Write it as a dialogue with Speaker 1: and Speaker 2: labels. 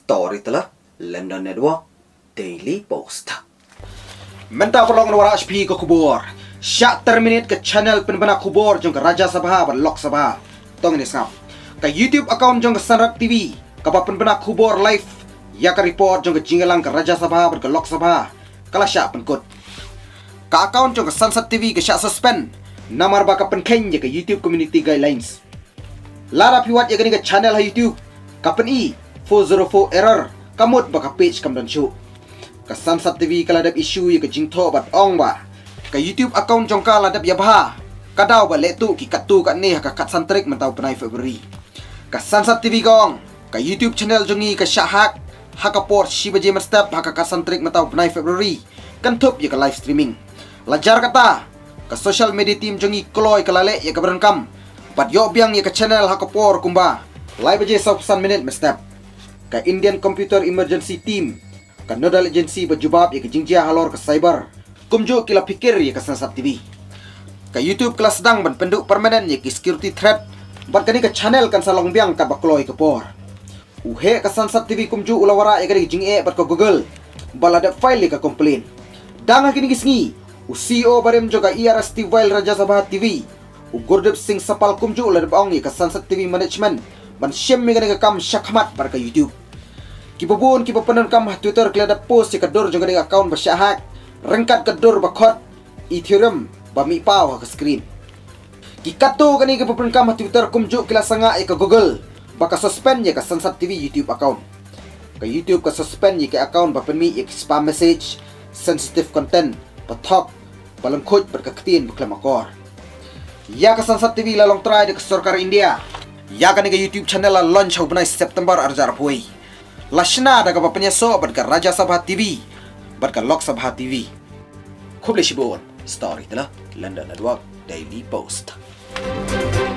Speaker 1: Storyteller London Network Daily Post. Menta perlong wara HP ke kubur. Syak terminate ke channel penbana kubur jong ke Raja Sabha dan Lok Sabha. Tong ini ngap. Ke YouTube account jong ke Sanrak TV. Kapa penbana kubur live. Ya ke report jong ke jinggalang ke Raja Sabha dan ke Lok Sabha. Kala syak penkut. Ka account jong ke Sansat TV ke syak suspend. Namar baka penken je ke YouTube community guidelines. Lara piwat ya ke channel ha YouTube. Kapen i 404 error. Kamut baka page kam dan show. Ka Sansat TV kala dap isu ya ke jingtho bat ong ba. Ka YouTube account jong kala dap ya bah. Kadaw ba letu ki katu kat ne ka kat santrik mentau penai Februari. Ka Sansat TV gong. Ka YouTube channel jongi ka syahak. Hakaport shibaje step haka kat santrik mentau penai Februari. Kan tup ya ke live streaming. Lajar kata. Ka social media team jongi kloy kalale ya ke berenkam. Pat yo biang ya ke channel hakapor kumba. Live aja 100 minit step. Ka Indian Computer Emergency Team. Ka nodal agency berjubab ya ke jingjia halor ke cyber. Kumjo kila pikir ya ke Sansat TV. Ka YouTube kelas sedang ban penduk permanen ya ke security threat. Bat kani ke channel kan salong biang kat bakloi ke por. Uhe ke Sansat TV kumjo ulawara ya ke jing'e bat ke Google. Balada file ya ke komplain. Dang kini gisngi. CEO barem juga IRS Tivail Raja Sabha TV. Gurdip Singh Sapal kumjo ular baong ya ke Sansat TV management. Ban syem ya ke kam syakmat bar ke YouTube. Kibabun kibapanan kam Twitter kelada post ya ke dor juga dengan account basyahak. Rengkat ke dor bakot Ethereum bami pau ke screen. Kikato kani kibapanan kam Twitter kumjo kila sanga ya ke Google. Baka suspend ya ke Sansat TV YouTube account. Ke YouTube ke suspend ya ke account bapenmi ya ke spam message, sensitive content, patok, balangkut berkeketin berklamakor. Ya ke Sansat TV lalong try de ke Sarkar India. Ya kan ke YouTube channel la launch hubunai September arjar puai. Lashna da ka penyeso berka Raja Sabha TV, berka Lok Sabha TV. Kubli shibun Storyteller London Network Daily Post.